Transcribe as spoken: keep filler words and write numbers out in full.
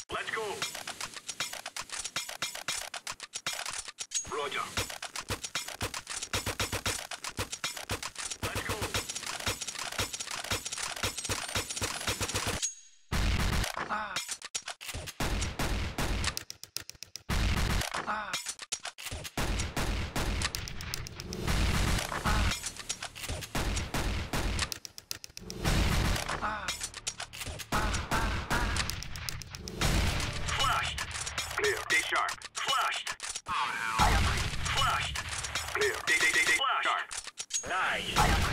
Let's go. Roger. Let's go. Ah. Ah. Sharp. Flushed. I agree. Flushed. Clear. D D D D. Flushed. Sharp. Nice. I agree.